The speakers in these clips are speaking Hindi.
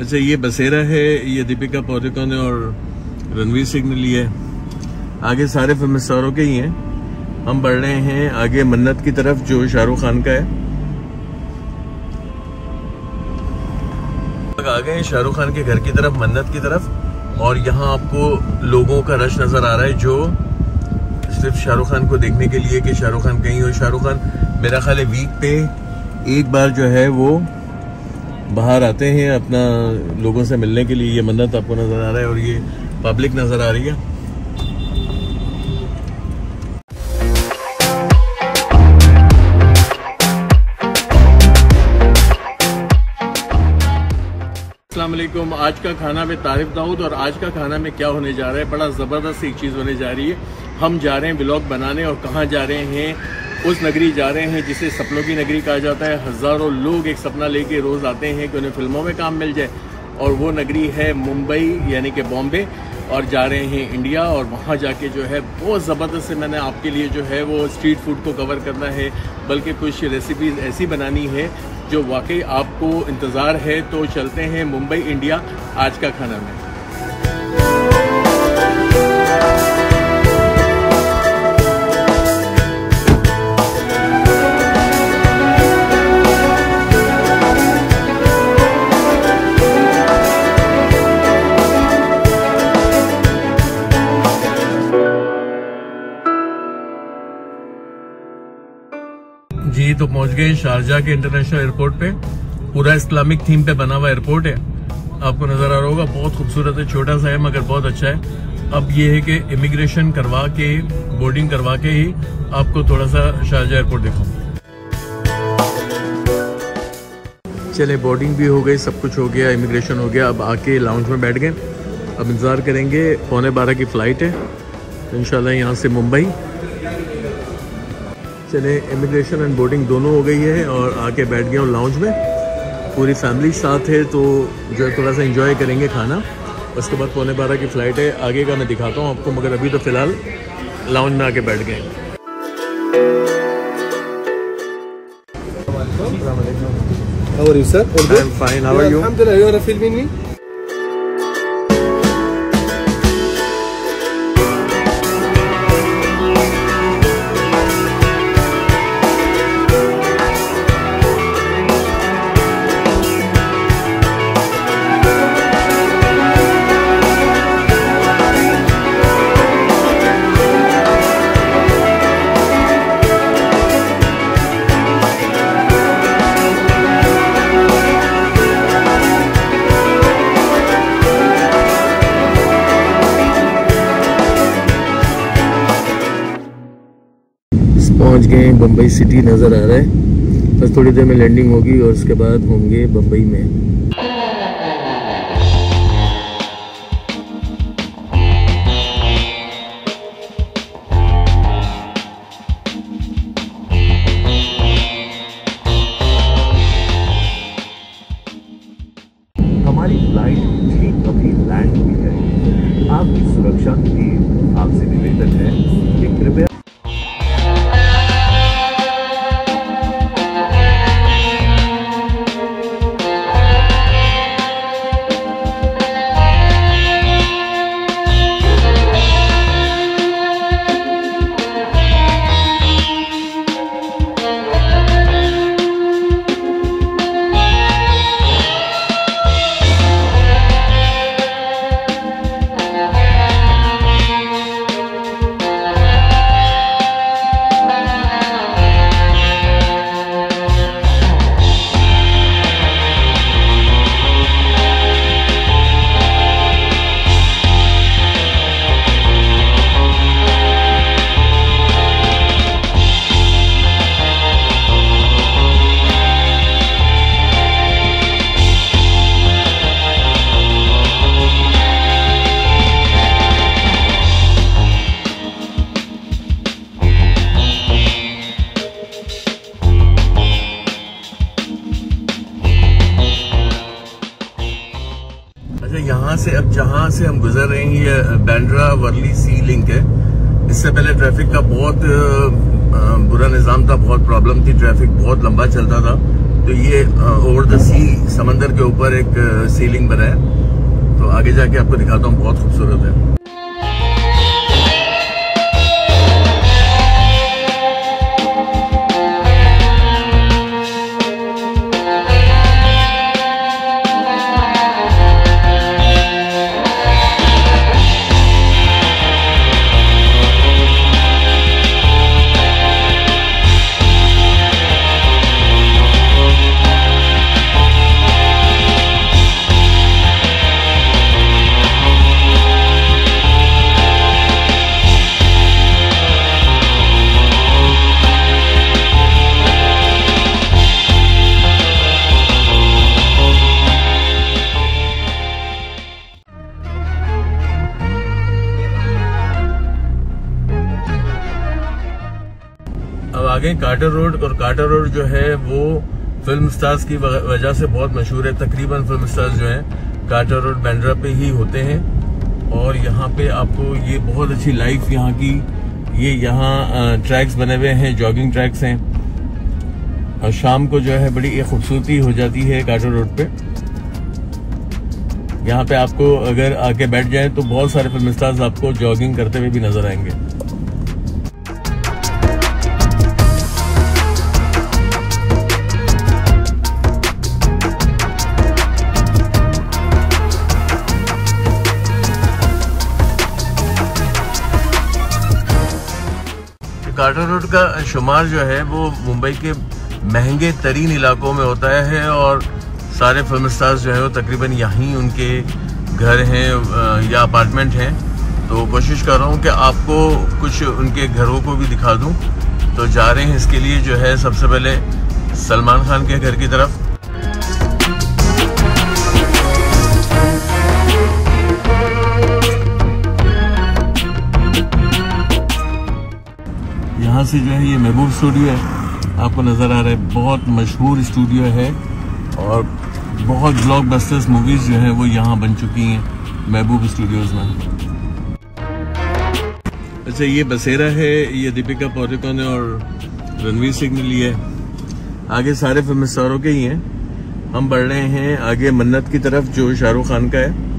अच्छा, ये बसेरा है, ये दीपिका पादुकोण ने और रणवीर सिंह ने लिया है। आगे सारे फिल्म स्टारों के ही हैं। हम बढ़ रहे हैं आगे मन्नत की तरफ, जो शाहरुख खान का है। आ गए शाहरुख खान के घर की तरफ, मन्नत की तरफ, और यहाँ आपको लोगों का रश नजर आ रहा है जो सिर्फ शाहरुख खान को देखने के लिए कि शाहरुख खान कहीं हो। शाहरुख खान मेरा ख्याल है वीक पे एक बार जो है वो बाहर आते हैं अपना लोगों से मिलने के लिए। ये मन्नत आपको नजर आ रहा है और ये पब्लिक नजर आ रही है। अस्सलाम वालेकुम। आज का खाना में तारिफ दाऊद, और आज का खाना में क्या होने जा रहा है, बड़ा ज़बरदस्त एक चीज़ होने जा रही है। हम जा रहे हैं व्लॉग बनाने, और कहाँ जा रहे हैं, उस नगरी जा रहे हैं जिसे सपनों की नगरी कहा जाता है। हज़ारों लोग एक सपना लेके रोज़ आते हैं कि उन्हें फिल्मों में काम मिल जाए, और वो नगरी है मुंबई यानी कि बॉम्बे, और जा रहे हैं इंडिया। और वहाँ जाके जो है बहुत ज़बरदस्त से मैंने आपके लिए जो है वो स्ट्रीट फूड को कवर करना है, बल्कि कुछ रेसिपीज़ ऐसी बनानी है जो वाकई आपको इंतज़ार है। तो चलते हैं मुंबई इंडिया आज का खाना में। जी, तो पहुंच गए शारजा के इंटरनेशनल एयरपोर्ट पे। पूरा इस्लामिक थीम पे बना हुआ एयरपोर्ट है, आपको नजर आ रहा होगा। बहुत खूबसूरत है, छोटा सा है मगर बहुत अच्छा है। अब ये है कि इमिग्रेशन करवा के, बोर्डिंग करवा के ही आपको थोड़ा सा शारजा एयरपोर्ट दिखाऊं। चले, बोर्डिंग भी हो गई, सब कुछ हो गया, इमिग्रेशन हो गया। अब आके लाउंज में बैठ गए, अब इंतजार करेंगे। 11:15 की फ्लाइट है, तो इंशाल्लाह यहाँ से मुंबई। चले, इमिग्रेशन एंड बोर्डिंग दोनों हो गई है और आके बैठ गए और लाउंज में पूरी फैमिली साथ है, तो जो है थोड़ा सा एंजॉय करेंगे खाना। उसके बाद 11:15 की फ़्लाइट है, आगे का मैं दिखाता हूँ आपको, मगर अभी तो फ़िलहाल लाउंज में आके बैठ गए। How are you, sir? I am fine. How are you? Alhamdulillah. You are filming me? पहुंच गए, बम्बई सिटी नज़र आ रहा है। बस थोड़ी देर में लैंडिंग होगी और उसके बाद होंगे बम्बई में। हमारी फ्लाइट ठीक अभी लैंड हुई है। आपकी सुरक्षा के लिए आपसे निवेदन है कि कृपया यहाँ से अब जहाँ से हम गुजर रहे हैं ये बांद्रा वर्ली सी लिंक है। इससे पहले ट्रैफिक का बहुत बुरा निज़ाम था, बहुत प्रॉब्लम थी, ट्रैफिक बहुत लंबा चलता था। तो ये ओवर द सी, समंदर के ऊपर एक सीलिंग बना है। तो आगे जाके आपको दिखाता हूँ, बहुत खूबसूरत है। अब आगे कार्टर रोड, और कार्टर रोड जो है वो फिल्म स्टार्स की वजह से बहुत मशहूर है। तकरीबन फिल्म स्टार्स जो हैं कार्टर रोड बांद्रा पे ही होते हैं। और यहाँ पे आपको ये बहुत अच्छी लाइफ यहाँ की, ये यहाँ ट्रैक्स बने हुए हैं, जॉगिंग ट्रैक्स हैं। और शाम को जो है बड़ी एक खूबसूरती हो जाती है कार्टर रोड पे। यहाँ पे आपको अगर आके बैठ जाए तो बहुत सारे फिल्म स्टार्स आपको जॉगिंग करते हुए भी नजर आएंगे। कार्टर रोड का शुमार जो है वो मुंबई के महंगे तरीन इलाकों में होता है। और सारे फिल्म स्टार्स जो है वो तकरीबन यहीं उनके घर हैं या अपार्टमेंट हैं। तो कोशिश कर रहा हूँ कि आपको कुछ उनके घरों को भी दिखा दूँ। तो जा रहे हैं इसके लिए जो है सबसे पहले सलमान खान के घर की तरफ। यहाँ से जो है ये महबूब स्टूडियो है, आपको नज़र आ रहा है, बहुत मशहूर स्टूडियो है। और बहुत ब्लॉकबस्टर्स मूवीज़ जो हैं वो यहाँ बन चुकी हैं महबूब स्टूडियोज़ में। अच्छा, ये बसेरा है, ये दीपिका पादुकोण और रणवीर सिंह ने लिया है। आगे सारे फिल्म स्टारों के ही हैं। हम बढ़ रहे हैं आगे मन्नत की तरफ जो शाहरुख खान का है।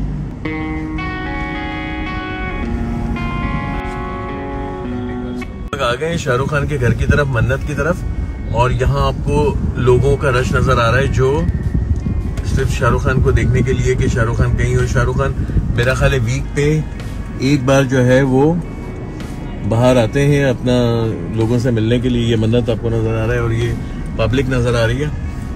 आ गए शाहरुख खान के घर की तरफ, मन्नत की तरफ। और यहाँ आपको लोगों का रश नजर आ रहा है जो सिर्फ शाहरुख खान को देखने के लिए कि शाहरुख खान कहीं हो। शाहरुख खान मेरा ख्याल है वीक पे एक बार जो है वो बाहर आते हैं अपना लोगों से मिलने के लिए। ये मन्नत आपको नजर आ रहा है और ये पब्लिक नजर आ रही है।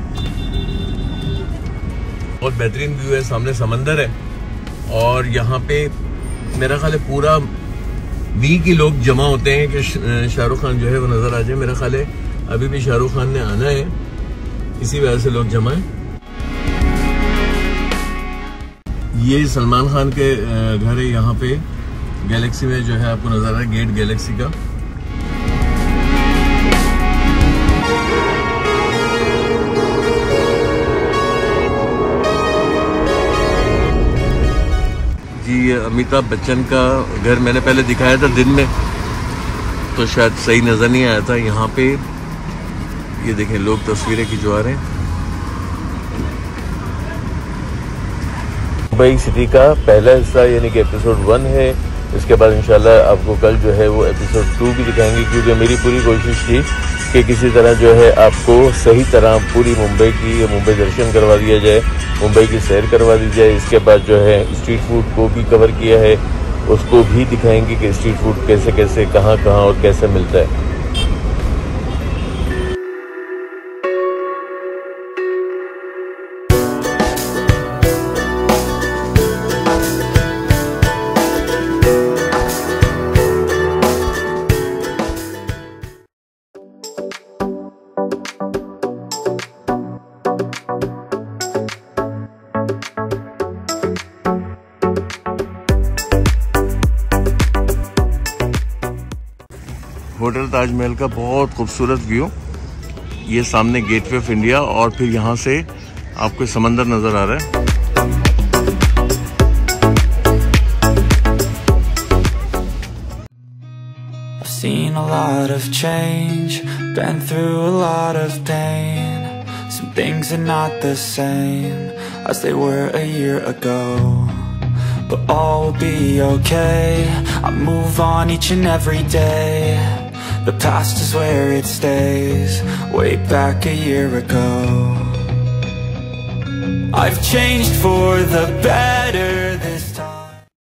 बहुत बेहतरीन व्यू है, सामने समंदर है। और यहाँ पे मेरा ख्याल है पूरा वीक ही लोग जमा होते हैं कि शाहरुख खान जो है वो नजर आ जाए। मेरा ख्याल है अभी भी शाहरुख खान ने आना है, इसी वजह से लोग जमा हैं। ये सलमान खान के घर है, यहाँ पे गैलेक्सी में जो है आपको नजर आ रहा है गेट गैलेक्सी का। जी, अमिताभ बच्चन का घर मैंने पहले दिखाया था दिन में, तो शायद सही नजर नहीं आया था। यहाँ पे ये देखें लोग तस्वीरें खिंचवा रहे हैं। मुंबई सिटी का पहला हिस्सा यानी कि एपिसोड 1 है। इसके बाद इंशाल्लाह आपको कल जो है वो एपिसोड 2 भी दिखाएंगे, क्योंकि मेरी पूरी कोशिश थी कि किसी तरह जो है आपको सही तरह पूरी मुंबई की मुंबई दर्शन करवा दिया जाए, मुंबई की सैर करवा दी जाए। इसके बाद जो है स्ट्रीट फूड को भी कवर किया है, उसको भी दिखाएंगे कि स्ट्रीट फूड कैसे कैसे कहाँ और कैसे मिलता है। होटल ताजमहल का बहुत खूबसूरत व्यू, ये सामने गेटवे ऑफ इंडिया और फिर यहाँ से आपको समंदर नजर आ रहा है। Seen a lot of change, been through a lot of pain. Some things are not the same as they were a year ago, but all will be okay. I move on each and every day. The past is where it stays, way back a year ago. I've changed for the better this time.